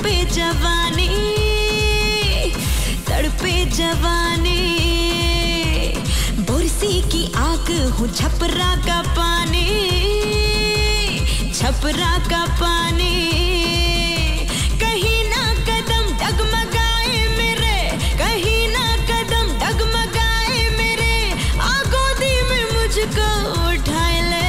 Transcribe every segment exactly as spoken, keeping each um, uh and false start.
तड़पे जवानी, तड़पे जवानी। बुरसी की आग हूँ छपरा का पानी, छपरा का पानी। कहीं ना कदम डगमगाए मेरे, कहीं ना कदम डगमगाए मेरे, आ गोदी में मुझको उठाए ले।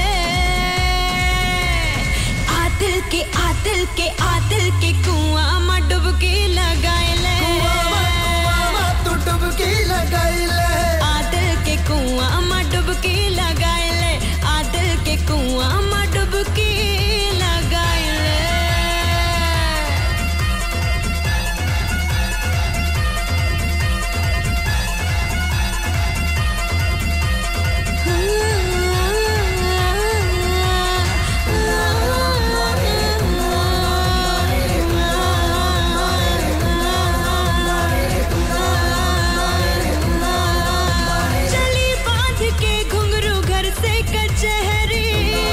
आदिल के आदिल के आदिल के कुआं में डुबकी लगाए ले, कुआं में तू डुबकी लगाए ले। आदिल के कुआं में डुबकी लगाए ले, आदिल के कुआं में डुबकी लगाए ले। चली बांध के घुंघरू घर से कचहरी,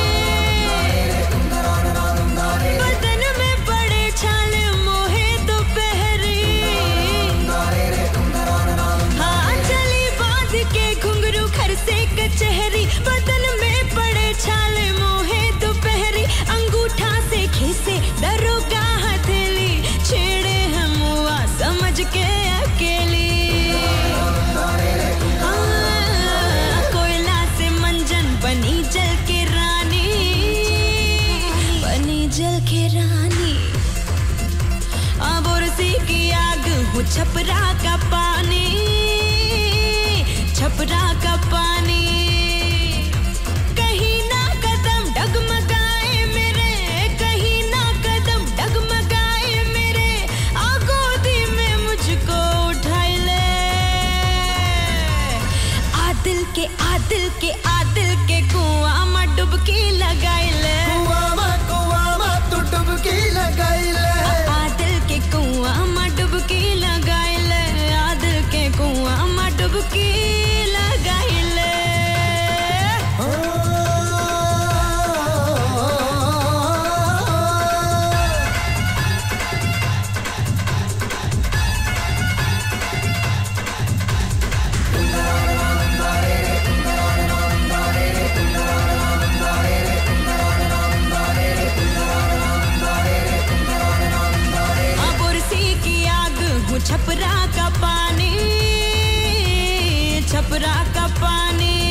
बदन में पड़े छाले मोहे दोपहरी। हाँ चली बांध के घुंघरू घर से कचहरी, बदन में पड़े छाले मोहे दोपहरी। अंगूठा से खीसे दरोगा हथेली, छेड़े हम हुआ समझ के अकेली। हाँ, कोयला से मंजन बनी जल के रानी, बनी जल के रानी। आ बुरसी की आग हूँ छपरा का पानी, छपरा का पानी। कहीं ना कदम डगमगाए मेरे, कहीं ना कदम डगमगाए मेरे, आ गोदी में मुझको उठाए ले। आदिल के आदिल के आदिल के कुआं में डुबकी लगाए ले, कुआं में कुआं में तू डुबकी लगाए ले। आदिल के कुआं में डुबकी लगाए ले, आदिल के कुआं में डुबकी लगाए ले। आ बुरसी की आग हूँ छपरा का पानी, छपरा का पानी।